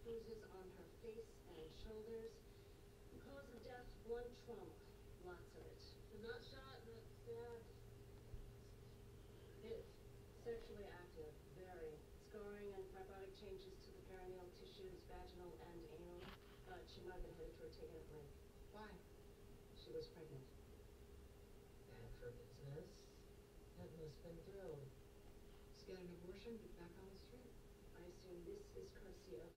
bruises on her face and shoulders. Cause of death, blunt trauma. Lots of it. But not shot, not stabbed. It sexually active, very. Scarring and fibrotic changes to the perineal tissues, vaginal and anal. But she might have been headed toward taking a break. Why? She was pregnant. Bad for business. That must have been thrilled. Just get an abortion, get back on the street. I assume this is courtesy of